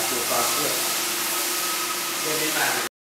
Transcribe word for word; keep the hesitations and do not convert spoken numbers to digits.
ดูความเครียดเรื่องนี้มา